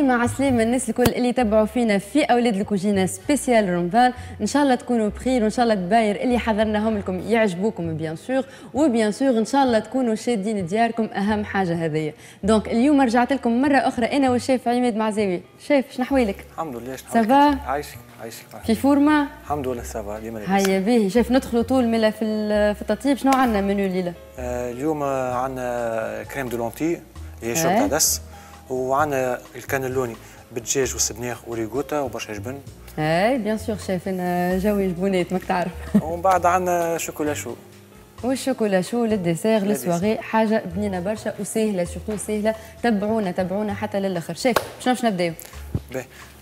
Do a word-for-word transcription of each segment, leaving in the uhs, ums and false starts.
مع سلامة الناس الكل اللي يتبعوا فينا في اولاد الكوجينه سبيسيال رمضان. ان شاء الله تكونوا بخير وان شاء الله الدباير اللي حضرناهم لكم يعجبوكم بيان سور، وبيان سور ان شاء الله تكونوا شادين دياركم، اهم حاجه هذيا. دونك اليوم رجعت لكم مره اخرى انا والشيف عماد معزاوي. شيف شنو احوالك؟ الحمد لله. سافا؟ عايشك عايشك في فورما؟ الحمد لله سافا. ديما لاباس. هيا باهي شيف، ندخلوا طول ملا في في التطيب. شنو عندنا منيو الليله؟ آه اليوم عندنا كريم دو لونتي اللي هي شوربه عدس، وعندنا الكانيلوني بالدجاج والسبناخ وريغوتا وبرشا جبن. اي بيان سور شيف، انا جوي جبونات ماك تعرف. ومن بعد عندنا شوكولا شو. والشوكولا شو للديسير للسواغي، حاجه بنينه برشا وسهله، سورتو سهله. تبعونا تبعونا حتى للاخر. شيف شنو باش نبداو؟ باهي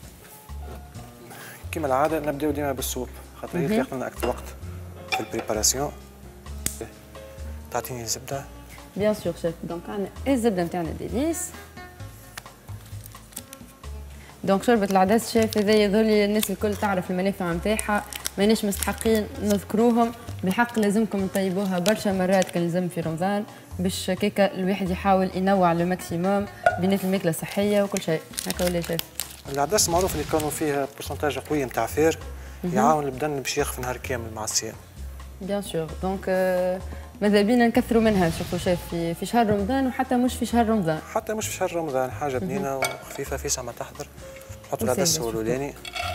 كيما العاده نبداو ديما بالسوب، خاطر هي تاخذ لنا اكثر وقت في البريباراسيون. تعطيني الزبده؟ بيان سور شيف. دونك عندنا الزبده نتاعنا ديليس. دونك شوربه العدس شيف هذا يظل الناس الكل تعرف المنافع نتاعها، ماناش مستحقين نذكروهم، بالحق لازمكم تطيبوها برشا مرات كان لازم في رمضان، باش كيكا الواحد يحاول ينوع لو ماكسيموم بينات الماكله صحيه وكل شيء. هكا ولا شيف؟ العدس معروف اللي كانوا فيه بورسنتاج قوي نتاع فير، يعاون البدن باش يخف نهار كامل مع الصيام. بيان سور. دونك آه ماذا بينا نكثروا منها سورتو شيف في في شهر رمضان، وحتى مش في شهر رمضان. حتى مش في شهر رمضان، حاجه بنينه وخفيفه في ساعه ما تحضر. نحطوا العدس الاولاني،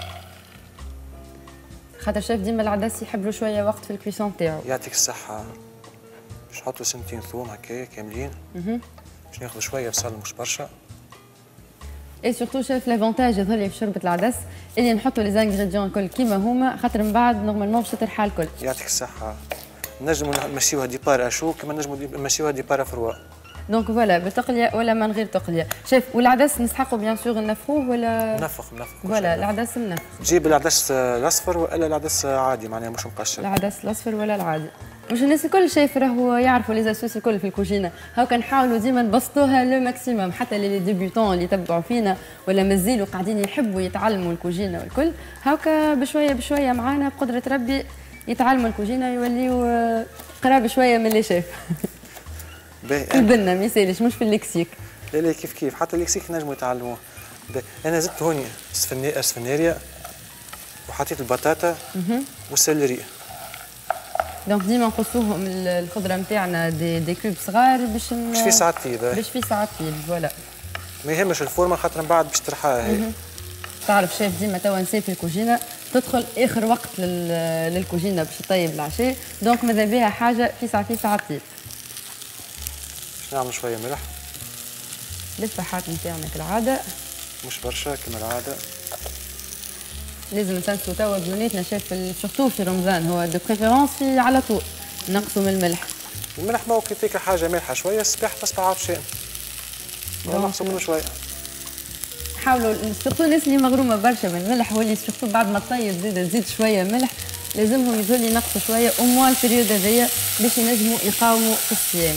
خاطر شيف ديما العدس يحب له شويه وقت في الكريسون تاعو. يعطيك الصحه. باش نحطوا سنتين ثوم هكايا كاملين، باش ناخذوا شويه بصل مش برشا. اي سورتو شيف لافونتاج يظهر لي في شوربه العدس اللي نحطوا لي زانغريديون الكل كيما هما، خاطر من بعد نورمالمون باش ترحى الكل. يعطيك الصحه. نجموا نمشيوها ديبار اشو كما نجموا نمشيوها ديبار فروا. دونك فوالا بتقليه ولا من غير تقليه. شيف والعدس نسحقوا بيان سور نفخوه ولا؟ نفخ نفخ. فوالا العدس منفخ. تجيب العدس الاصفر ولا العدس عادي معناها مش مقشر؟ العدس الاصفر ولا العادي. مش الناس الكل شايف راهو يعرفوا لي زاسوس الكل في الكوجينه، هاكا نحاولوا ديما نبسطوها لو ماكسيموم، حتى لي ديبيوتون اللي يتبعوا فينا ولا مازالوا قاعدين يحبوا يتعلموا الكوجينه والكل، هاكا بشويه بشويه معانا بقدره ربي يتعلموا الكوجينه يوليوا قراب شويه من اللي شاف. البنه ما يسالش مش في الليكسيك. لا لا كيف كيف، حتى الليكسيك نجموا يتعلموه. انا زدت هوني سفناريا وحطيت البطاطا والسلري. دونك ديما نقصوهم الخضره نتاعنا دي, دي كوب صغار باش باش في ساعات طيب. باش في ساعات طيب فوالا. ما يهمش الفورمه خاطر من بعد باش ترحاها هي. تعرف شيف ديما توا نسيت في الكوجينه تدخل اخر وقت للكوجينه باش تطيب العشاء، دونك ماذا بها حاجه في ساعه في ساعه طيب. باش نعمل شويه ملح للفحات نتاعنا كالعاده، مش برشا كما العاده. لازم نسنسوا توا بنونيتنا شاف سورتو في رمضان هو دو بريفيرونس في على طول نقصوا من الملح. الملح ما هو كي تاكل حاجه مالحه شويه الصباح تصبح عطشان. نقصوا منه شويه. حاولوا سورتو الناس اللي مغرومه برشا من الملح واللي سورتو بعد ما تطيب زيد تزيد شويه ملح، لازمهم يزولوا ينقصوا شويه او موان البريود هذيا باش ينجموا يقاوموا في الصيام.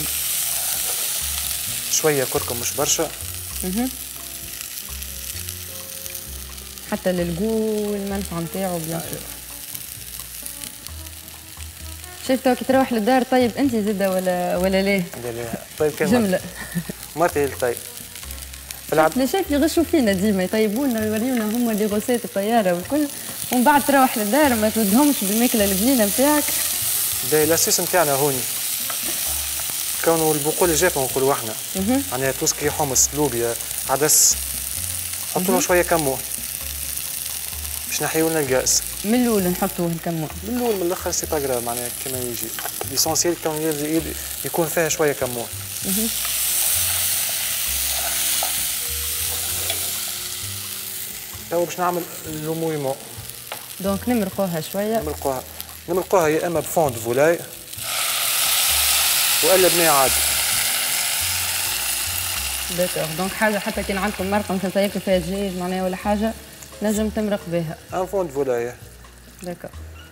شويه كركم مش برشا. اها حتى للجو والمنفعه نتاعو بيان سور. شايف توا كي تروح للدار طيب انت زاده ولا ولا ليه؟ لا لا طيب كان جمله. مرتي اللي طيب. اللي شايف يغشوا فينا ديما يطيبونا يوريونا هما دي غوسيت الطياره والكل، ومن بعد تروح للدار ما تودهمش بالماكله البنينه نتاعك. ده الاساس نتاعنا هوني. كونوا البقول الجافه نقولوا احنا. معناها توسكي حمص لوبيا عدس نحطوا له شويه كمون باش نحيوا لنا الغاز. من الاول نحطوه الكمون؟ من الاول من الاخر سي با غراف معناها كيما يجي. ليسونسيال كون يكون فيها شويه كمون. توا باش نعمل لومويمون. دونك نمرقوها شويه. نمرقوها نمرقوها يا اما بفوند فولاي والا بماء عادي. داكوغ. دونك حاجه حتى كان عندكم مرقه مثلا تاكلوا فيها دجاج معناها ولا حاجه نجم تمرق بها. ان فوند فولاي. داكوغ.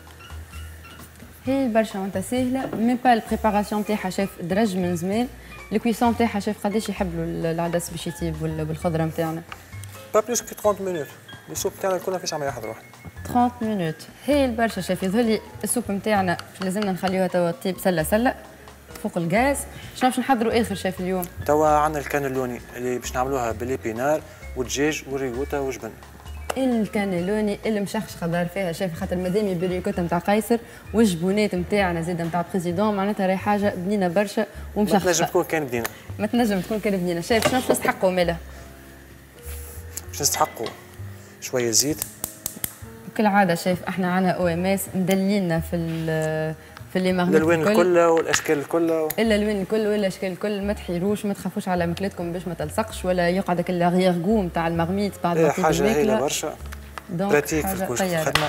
هي برشا معناتها ساهله، ميم با البريباراسيون تاعها شاف درج من زمان، الكويسون تاعها شاف قداش يحبوا العدس باش يطيب بالخضره نتاعنا. با بلوس كي ثلاثين مينوت. السوب نتاعنا كلها في ساعه ما يحضر واحد. ثلاثين مينوت هي البرشا شاف يظهر لي السوب نتاعنا لازمنا نخليوها توا تطيب سله سله فوق الغاز. شنو باش نحضروا اخر شاف اليوم؟ توا عندنا الكانيلوني اللي باش نعملوها بالابينار ودجاج وريكوتا وجبن. الكانيلوني اللي مشخش خضار فيها شايف خاطر مادامي بالريكوتا نتاع قيصر والجبونات نتاعنا زاد نتاع بريزيدون معناتها راهي حاجه بنينه برشا ومشخشه. ما تنجم تكون كان بنينه. ما تنجم تكون كان بنينه. شايف شنو باش نستحقوا مالا؟ باش نستحقوا شويه زيت. كالعاده شايف احنا عنا او ام اس مدلينا في في اللي مغنيت الالوان الكل والاشكال الكل و... الا الالوان الكل ولا الاشكال الكل. ما تحيروش ما تخافوش على ماكلتكم باش ما تلصقش ولا يقعد هاك الغيغو نتاع المغميت بعد ما تيجي حاجه هايله برشا. براتيك في الخدمه.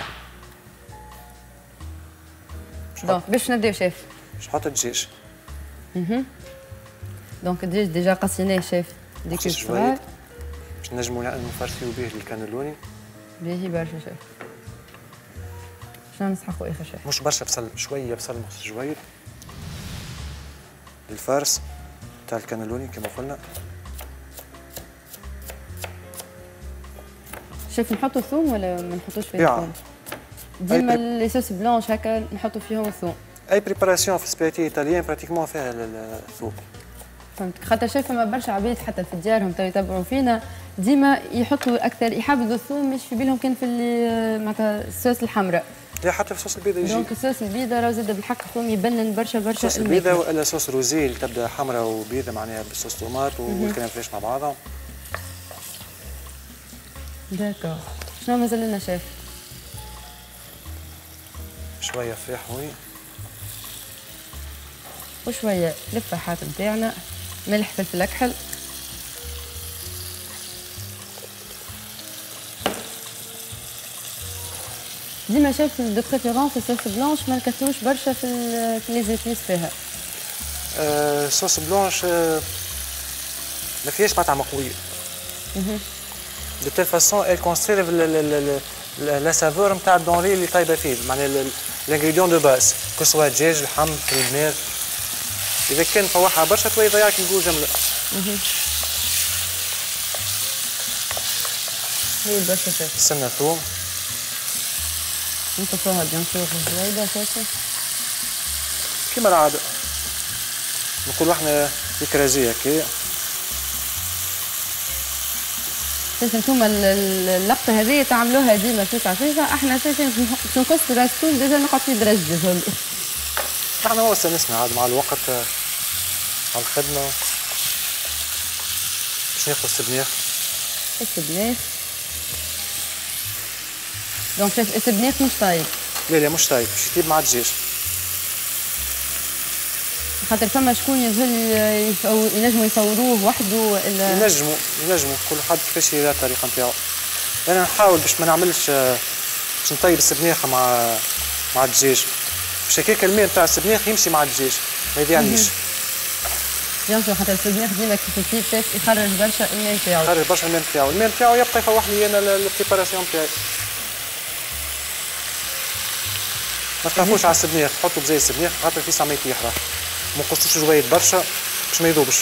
دونك باش نبداو شايف. باش نحط الدجاج. اها دونك الدجاج ديجا قصيناه شايف ديكيب صغار باش نجموا نفرشيو به الكانيلوني. باهي برشا شايف. شنو نسحقوا اخر شيء؟ مش برشا بصل، شويه بصل مخص جويد للفرس تاع الكانيلوني كما قلنا. شايف نحطوا ثوم ولا ما نحطوش فيه ثوم؟ ديما لي صوص بلانش هكا نحطوا فيهم الثوم. اي بريباراسيون في سبايتي ايطاليان براتيكمون فيها الثوم. فهمتك. خاطر شايفه ما برشا عباد حتى في ديارهم تو يتبعوا فينا ديما يحطوا اكثر يحبذوا الثوم مش في بالهم كان في اللي معناتها الصوص الحمراء. لا حتى في صوص البيضة يجي. دونك الصوص البيضة راه زاد بالحق الثوم يبنن برشا برشا. صوص البيضة والا صوص روزي اللي تبدا حمراء وبيضة معناها بالصوص طوماط والكريم فريش مع بعضهم. داكور. شنو مازال لنا شيف؟ شوية فراح هوني. وشوية لفاحات نتاعنا، ملح فلفل أكحل. ديما شايف دو بريفيرونس الصوص بلانش ما نكثروش برشا في في لي زيتيس فيها. أه صوص بلانش أه ما فيهاش مطعم قوي. دو تيل فاسون elle conserve لا سافور نتاع الدونري اللي طايبه فيه، معناها الانغريديون دو باز كو سوا الدجاج اللحم الدماغ. إذا كان فوحها برشا تولي ضيعك الجو جملة. هي برشا شايف. سنة ثوم. نقصوها بيان سور زايدة شايفة. كيما العادة. نقولوا احنا الكرازية هكايا. شايف انتوما اللقطة هذه تعملوها ديما فيسع فيسع، احنا شايفين باش نقصوا راس ثوم ديجا نقعد فيه درجة. احنا هو استانسنا عاد مع الوقت على الخدمة باش ناخذ السبناخ. السبناخ. دونك شايف السبناخ مش طايب؟ لا لا مش طايب، باش يطيب مع الدجاج. خاطر فما شكون يظل ينجموا يصوروه وحده والا ينجموا ينجموا كل حد كيفاش يرى الطريقة نتاعو. أنا نحاول باش ما نعملش باش نطيب السبناخ مع مع الدجاج. باش هكاك الماء نتاع السبناخ يمشي مع الدجاج ما يضيعنيش. بيان سور خاطر السبناخ ديما كيف يطيب شايف يخرج برشا الماء نتاعو. يخرج برشا الماء نتاعو، الماء نتاعو يبقى يفوح لي انا البريباراسيون نتاعي. ما تخافوش على السبناخ، حطوا بزي السبناخ خاطر في ساعة ما يطيح راه. ما نقصوش جويد برشا باش ما يذوبش.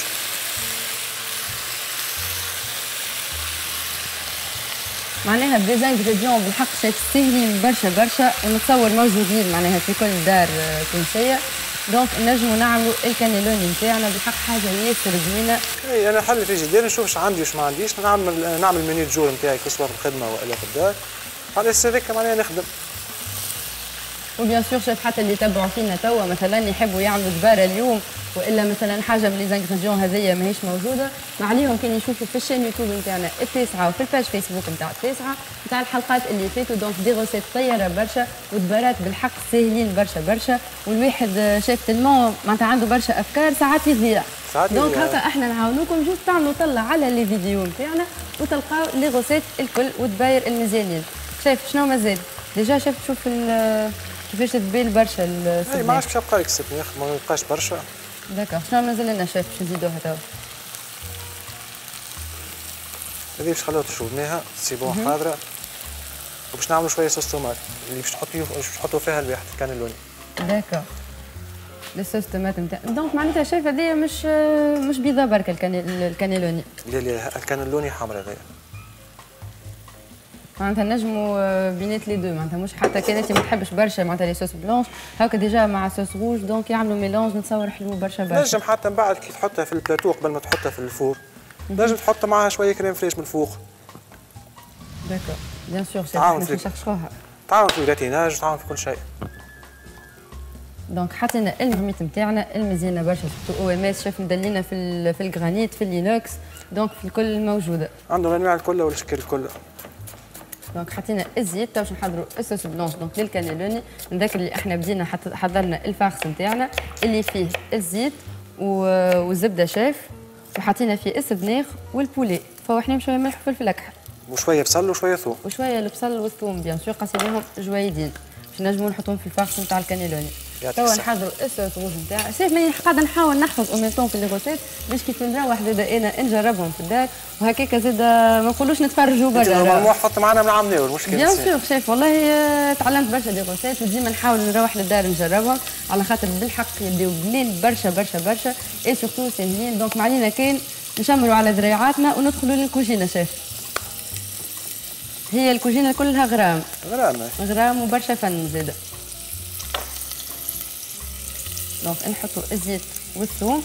معناها ديزانغريديون بالحق شايف ساهلين برشا برشا ونتصور موجودين معناها في كل دار تونسية. دونك نجموا نعملوا الكانيلوني نتاعنا بالحق حاجه ياسر زوينه. اي انا حل في جدير نشوف اش عندي واش ما عنديش، نعمل نعمل منيو جور نتاعي سواء في الخدمه والا في الدار. على اساس هذاك معناها نخدم. وبيان سور شايف حتى اللي يتبعوا فينا توا مثلا يحبوا يعملوا دباره اليوم والا مثلا حاجه من لي زانغريديون هذيا ماهيش موجوده، ما عليهم كان يشوفوا في الشين يوتيوب نتاعنا التاسعه وفي الباج فيسبوك نتاع التاسعه نتاع الحلقات اللي فاتوا. دونك دي غوسيت طياره برشا ودبارات بالحق ساهلين برشا برشا، والواحد شايف تلمون معناتها عنده برشا افكار ساعات يضيع. دونك هكا احنا نعاونوكم جوست تعملوا طلع على لي فيديو نتاعنا وتلقاو لي غوسيت الكل والدباير المزيانين. شايف شنو مازال؟ ديجا شايف تشوف كيفاش تبان برشا السبناخ. اي ما عادش باش يبقى لك السبناخ ما يبقاش برشا. داكوغ شنو مازال لنا شايف باش نزيدوها توا؟ هذه باش نخلوها تشربناها سي بون حاضره وباش نعملوا شويه صوص طوماط اللي باش نحطوا باش نحطوا فيها الواحد الكانيلوني. داكوغ الصوص طوماط نتاع دونك معناتها شايف هذيا مش مش بيضه برك الكانيلوني. لا لا الكانيلوني حمرا هذايا. معناتها نجموا بينات لي دو معناتها مش حتى كان انت ما تحبش برشا معناتها لي صوص بلونش هاكا ديجا مع صوص روج دونك يعملوا ميلونج نتصور حلو برشا برشا. نجم حتى من بعد كي تحطها في البلاتو قبل ما تحطها في الفور نجم تحط معها شويه كريم فريش من الفوق داكور بيان سور شيف تعاون احنا في نشخشوها. تعاون في الجاتيناج تعاون في كل شيء. دونك حطينا المرميت نتاعنا المزيانه برشا سورتو او ام اس شاف مدلينا في في الجرانيت في اللينوكس دونك في الكل موجوده. عنده الانواع الكل والاشكال الكل. دونك حطينا الزيت تو باش نحضروا الصوص بلونش دونك للكانيلوني نذكر اللي احنا بدينا حضرنا الفارس نتاعنا اللي فيه الزيت والزبده شاف وحطينا فيه السبناخ والبولي فوحنا شويه ملح وفلفل اكحل وشويه بصل وشويه ثوم وشويه البصل والثوم بيان سور قصيناهم جويدين باش نجموا نحطوهم في الفارس نتاع الكانيلوني. توا نحضروا الصوص روج نتاعنا سيف ماني قاعده نحاول نحفظ اوميتون في لي روسيت باش كيف نروح زاده انا نجربهم في الدار وهكاك زاده ما نقولوش نتفرجوا برا. نورمالمون حط معنا من عمناو المشكل بيان سور شيف والله تعلمت برشا دي روسيت وديما نحاول نروح للدار نجربهم على خاطر بالحق يبداو بنين برشا برشا برشا اي سورتو ساهلين دونك ما علينا كان نشمروا على ذريعاتنا وندخلوا للكوجينه شيف. هي الكوجينه كلها غرام غرام غرام وبرشا فن زاده. دونك نحطوا الزيت والثوم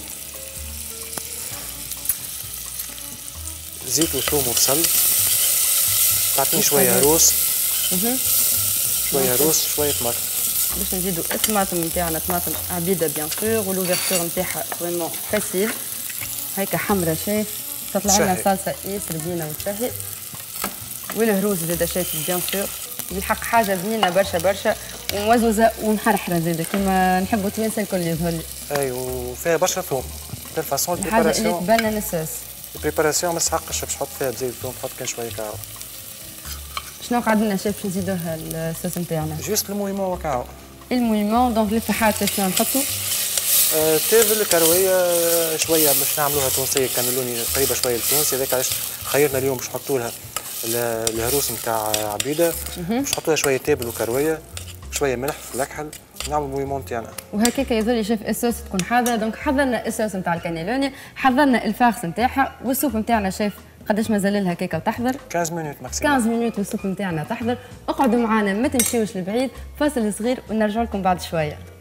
زيت وثوم وبصل تعطيني شويه روس شويه روس شويه طماطم باش نزيدوا الطماطم نتاعنا طماطم عبيده بيان سور ولوفرتور نتاعها فريمون فاسيل هيك حمرا شاف تطلع لنا صلصه ياسر بنينه وتشهي والهروس زاده شاف بيان سور بالحق حاجه بنينه برشا برشا وموزوزه ومحرحره زاده كيما نحبوا التوانسه الكل يظهر لي. اي وفيها برشا ثوم دير فاسون الحاجه اللي تبان الصوص البريباراسيون ما تسحقش باش تحط فيها بزيت الثوم تحط كان شويه كاو. شنو قعدنا شاف نزيدوها الصوص نتاعنا؟ جوست المويمون وكاو. المويمون دونك الفحات شنو نحطوا؟ آه تافل كرويه شويه باش نعملوها تونسيه كانولوني قريبه شويه للتونسي هذاك علاش خيرنا اليوم باش نحطوا لها الهروس نتاع عبيده باش نحطوا لها شويه تابل وكرويه شويه ملح في الاكحل نعمل مويمون تاعنا. وهكاك يظل شاف الصوص تكون حاضره دونك حضرنا الصوص نتاع الكانيلوني حضرنا الفارس نتاعها والسوب نتاعنا شاف قداش مازال لها هكاكا وتحضر؟ خمسة مينوت ماكسيموم. خمسة مينوت والسوب نتاعنا تحضر. اقعدوا معنا ما تمشيوش لبعيد فاصل صغير ونرجع لكم بعد شويه.